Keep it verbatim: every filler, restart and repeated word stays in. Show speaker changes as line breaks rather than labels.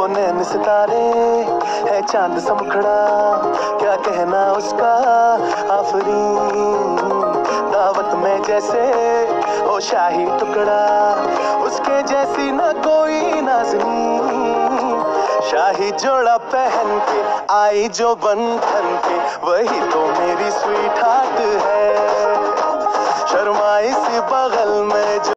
दो नैन सितारे है चांद सा मुखड़ा, क्या कहना उसका आफरीन। दावत में जैसे हो शाही टुकड़ा, उसके जैसी न कोई नाज़नीन। शाही जोड़ा पहन के आई जो बंधन के, वही तो मेरी स्वीट हार्ट है। शर्माई सी बगल में जो